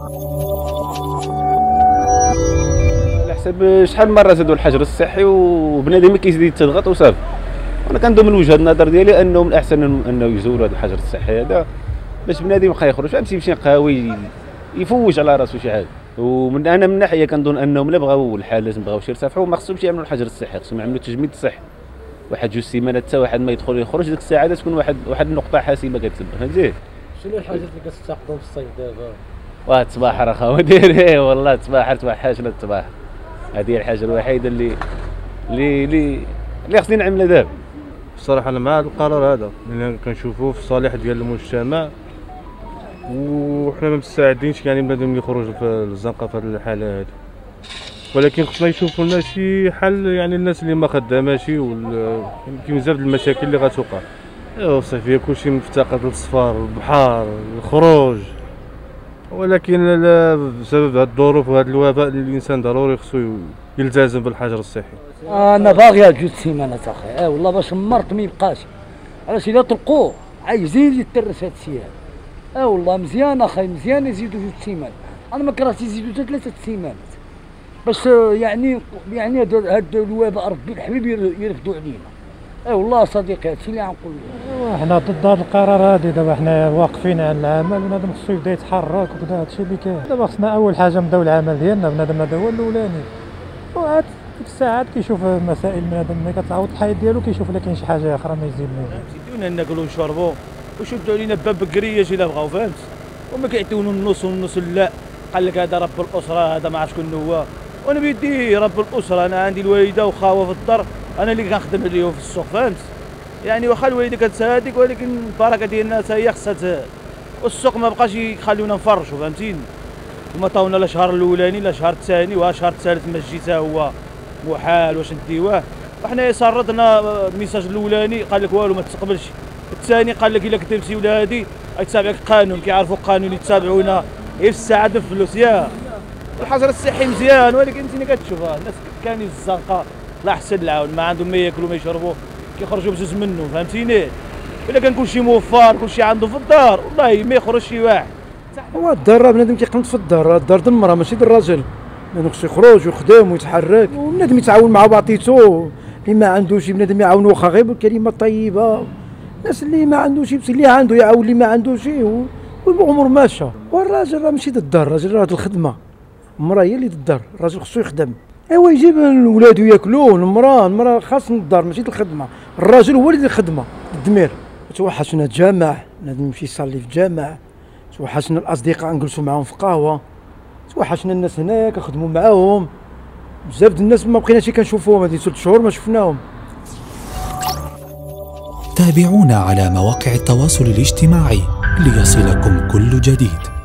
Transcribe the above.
على حسب شحال من مره زادوا الحجر الصحي وبنادم كيزيد يتضغط وصافي. انا كنظن من وجهه النظر ديالي انه من الاحسن انه يزوروا هذا الحجر الصحي هذا باش بنادم يبقى يخرج، فهمتي، يمشي قهوي يفوج على راسو شي حاجه. ومن انا من ناحيه كنظن انهم الا بغاو الحالات ما بغاوش يرتفعوا ما خصهمش يعملوا الحجر الصحي، خصهم يعملوا تجميد صحي. واحد جوج سيمانات حتى واحد ما يدخل يخرج، ديك الساعه تكون واحد النقطه حاسمه كتسبب، فهمتي. شنو الحاجات اللي كتستقبلوا في الصيف دابا؟ واه التباحر اخا ديري والله التباحر توحشنا التباحر. هذه هي الحاجه الوحيده اللي خصني نعملها دابا. الصراحه انا مع هذا القرار هذا لان كنشوفوه في الصالح ديال المجتمع، وحنا ما مستعدينش يعني بنادم اللي يخرج في الزنقه في هذه الحاله هذه، ولكن خصنا يشوفوا لنا شي حل يعني الناس اللي ما خداماش كاين بزاف د المشاكل اللي غتوقع. الصيفيه كلشي مفتقد للصفار، البحر، الخروج، ولكن بسبب هاد الظروف وهاد الوباء اللي الانسان ضروري خصو يلتزم بالحجر الصحي. انا باغي جوج سيمانات اخي، والله باش المرض ما يبقاش، علاش الا طلقوه عايزين يترس هاد الشيء هذا. والله مزيان اخي، مزيان يزيدوا جوج سيمانات، انا ما كرهتش يزيدوا حتى 3 سيمانات باش يعني هاد الوباء ربي الحبيب يرفدوا علينا. والله صديقي هادشي اللي غنقول لك. حنا ضد هذا القرار هذا، دابا حنا واقفين على العمل، بنادم خصو يبدا يتحرك وكذا، هادشي اللي كاين. دابا خصنا اول حاجه نبداو العمل ديالنا، بنادم هذا هو الاولاني، وعاد ديك الساعات كيشوف مسائل بنادم ملي كتعاود الحياه ديالو كيشوف الا كاين شي حاجه اخرى ما يزيد منها. يديونا ناكلوا ونشربوا ويشدوا علينا باب بكريه الا بغاو، فهمت، وما كيعطيونا النص والنص. لا قال لك هذا رب الاسره، هذا ما عرفت شكون هو، وانا بيدي رب الاسره. انا عندي الوالده وخاوه في الدار، انا اللي كنخدم عليهم في السوق، فهمت يعني. واخا الوالده كتساعدك ولكن البركه ديال الناس هي خصها، والسوق ما بقاش يخليونا نفرشوا، فهمتيني. وما طاونا لا شهر الاولاني لا شهر الثاني، وها شهر الثالث ما جي حتى هو محال واش نديوه. وحنا صردنا الميساج الاولاني قال لك والو ما تقبلش، الثاني قال لك الا كتبتي ولا هادي غيتابعك القانون، كيعرفوا القانون يتابعونا غير في الساعه الفلوس. يا الحجر الصحي مزيان، ولكن انت كتشوفها الناس كاملين في الزنقه لا احسن العون، ما عندهم ما ياكلوا ما يشربوا، كيخرجوا بجوج منه، فهمتيني. الا كان كلشي موفر كلشي عنده في الدار والله ما يخرج شي واحد. هو الدار بنادم كيقنط في الدار، الدار د المراه ماشي د الراجل، بنادم خصو يخرج ويخدم ويتحرك، وبنادم يتعاون مع بعضيتو. اللي ما عندوش بنادم يعاون، واخا غير بكلمه طيبه. الناس اللي ما عندوش اللي عنده يعاون، اللي ما عندوش والامور ماشيه. والراجل راه ماشي د الدار، الراجل راه د الخدمه، المراه هي اللي د الدار، الراجل خصو يخدم. ايوا يجيب ولادو ياكلوا، المراه خاص الدار ماشي د الخدمه، الراجل هو اللي د الخدمه الدمير. توحشنا الجامع، بنادم يمشي يصلي في الجامع، توحشنا الاصدقاء نجلسوا معاهم في قهوه، توحشنا الناس هناك نخدموا معاهم. بزاف د الناس ما بقيناش كنشوفوهم، هذه 3 شهور ما شفناهم. تابعونا على مواقع التواصل الاجتماعي ليصلكم كل جديد.